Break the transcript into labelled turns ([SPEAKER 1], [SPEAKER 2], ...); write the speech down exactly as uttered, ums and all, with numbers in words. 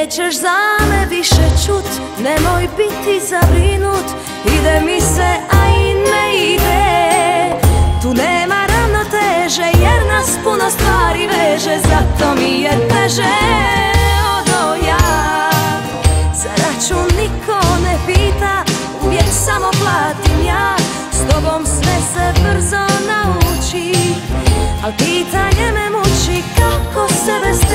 [SPEAKER 1] nećeš za me više čut, nemoj biti zabrinut. Ide mi se, a i ne ide. Tu nema ravnoteže, jer nas puno stvari veže. Zato mi je teže odo ja. Za račun niko ne pita, uvijek samo platim ja. S tobom sve se brzo nauči, al pitanje me muči kako se bez